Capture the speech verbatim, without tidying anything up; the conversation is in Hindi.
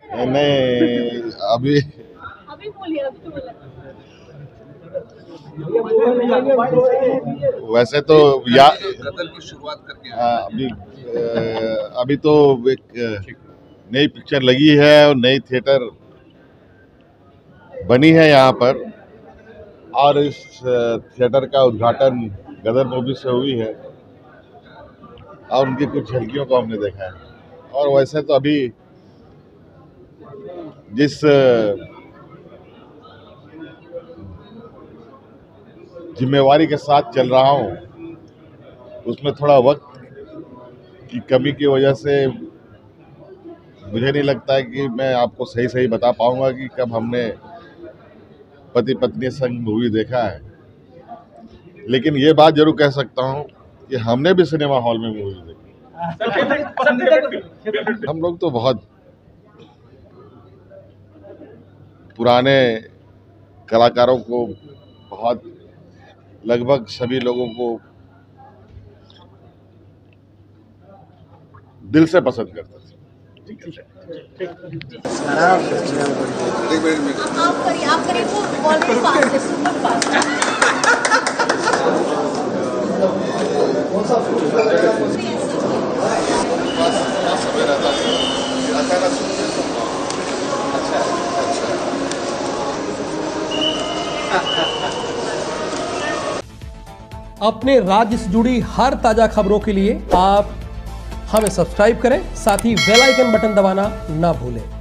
नहीं अभी अभी बोलिए, अभी तो बोला। वैसे तो या गदर की शुरुआत करके अभी अभी तो एक नई पिक्चर लगी है और नई थिएटर बनी है यहाँ पर, और इस थिएटर का उद्घाटन गदर मूवी से हुई है और उनकी कुछ झलकियों को हमने देखा है। और वैसे तो अभी जिस जिम्मेवारी के साथ चल रहा हूँ उसमें थोड़ा वक्त की कमी की वजह से मुझे नहीं लगता है कि मैं आपको सही सही बता पाऊंगा कि कब हमने पति पत्नी संग मूवी देखा है, लेकिन ये बात जरूर कह सकता हूँ कि हमने भी सिनेमा हॉल में मूवी देखी। हम लोग तो बहुत पुराने कलाकारों को, बहुत लगभग सभी लोगों को दिल से पसंद करते थे। आप करिए, आप करिए, वो ऑलरेडी फास्ट है, सुपर फास्ट है। अपने राज्य से जुड़ी हर ताजा खबरों के लिए आप हमें सब्सक्राइब करें, साथ ही बेल आइकन बटन दबाना ना भूलें।